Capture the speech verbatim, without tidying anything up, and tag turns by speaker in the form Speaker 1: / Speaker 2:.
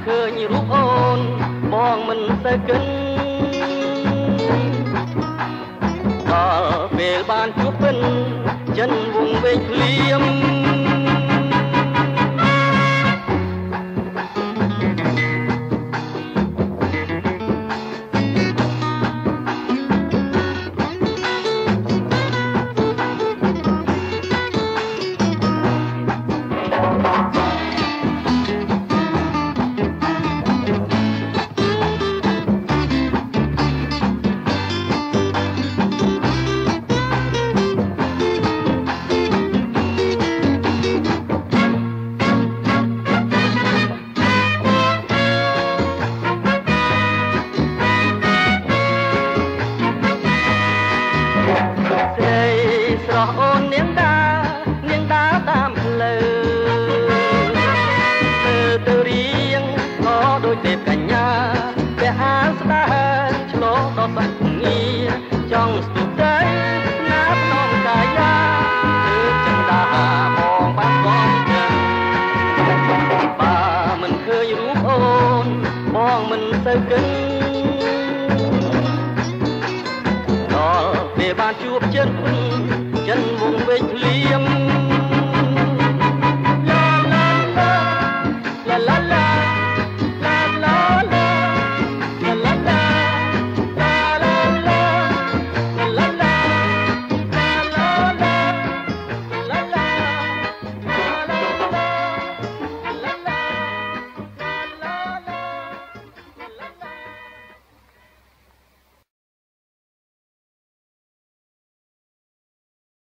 Speaker 1: ឃើញរូបអូនបងមិនទៅគិនដល់ពេលបានជួបពិនចិនវងវែងភ្លៀមអូននាងដានាងដាតាមផ្លូវទៅទៅរៀងក៏ដូចទេពកញ្ញាព្រះអានស្ដារឆ្លោះដល់សង្ងាចង់ស្ទុះទៅណាភ្នំកាយាគឺចន្ទាបងបានបងចឹងបើមិនឃើញរូបអូនបងមិនទៅគិនដល់ពេលបានជួបចិត្តចិនវងវែងភ្លៀម